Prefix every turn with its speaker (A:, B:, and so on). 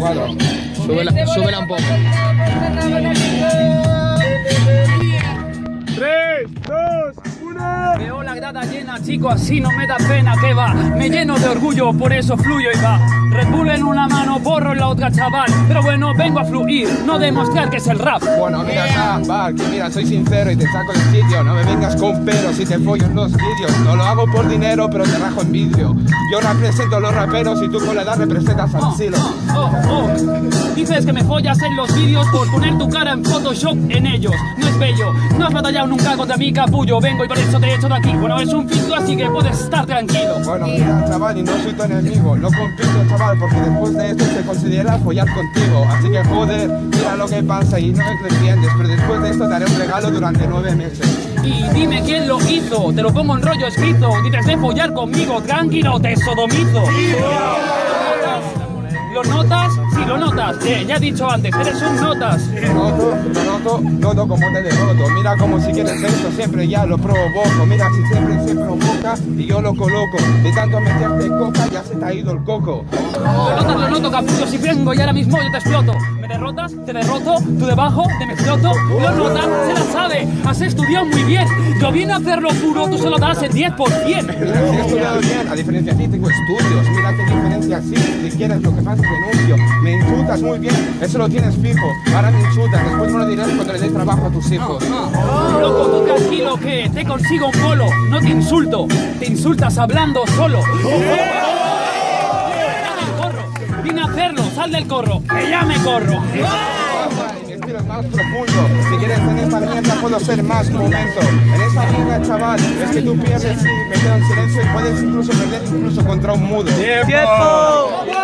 A: cuadro.
B: Súbela un poco.
A: 3, 2, 1.
C: Veo la grada llena, chico, así no me da pena, que va. Me lleno de orgullo, por eso fluyo y va. Red Bull en una mano, porro en la otra, chaval. Pero bueno, vengo a fluir, no demostrar que es el rap.
A: Bueno, mira, que mira, soy sincero y te saco del sitio. No me vengas con peros y te follo en los vídeos. No lo hago por dinero, pero te rajo en vidrio. Yo represento a los raperos y tú con la edad representas al silo.
C: Dices que me follas en los vídeos por poner tu cara en Photoshop en ellos. No es bello, no has batallado nunca contra mi capullo. Vengo y por eso te he hecho de aquí. Bueno, es un filtro, así que puedes estar tranquilo.
A: Bueno, mira, chaval, y no soy tu enemigo. No compito, chaval, porque después de esto se considera follar contigo. Así que joder, mira lo que pasa y no me entiendes. Pero después de esto te haré un regalo durante 9 meses.
C: Y dime quién lo hizo, te lo pongo en rollo escrito. Dices de follar conmigo, tranquilo, te sodomizo. ¿Lo notas? Sí, lo notas. Ya he dicho antes, eres un notas.
A: Noto como te derroto. Mira como si quieres esto, siempre ya lo provoco. Mira si siempre se provoca y yo lo coloco. De tanto meterte coca ya se te ha ido el coco.
C: Lo noto, capullo. Si vengo y ahora mismo yo te exploto. ¿Me derrotas? ¿Te derroto? ¿Tú debajo? ¿Te me exploto? Lo notas, se la sabe. Has estudiado muy bien. Yo vine a hacerlo puro, tú solo das el 10%.
A: Si he estudiado bien, a diferencia de ti tengo estudios. Mira qué diferencia sí. Si quieres lo que pasa denuncio. Me insultas muy bien, eso lo tienes fijo. Ahora me insultas, después me lo dirás cuando le des trabajo a tus hijos.
C: Loco, tú tranquilo que te consigo un polo. No te insulto, te insultas hablando solo. Vine a hacerlo, sal del corro, que ya me corro.
A: Mi estilo es más profundo. Si quieres en esta mierda puedo ser más momento. En esta liga, chaval, es que tú pierdes y me quedo en silencio y puedes incluso perder incluso contra un mudo.
C: ¡Tiempo!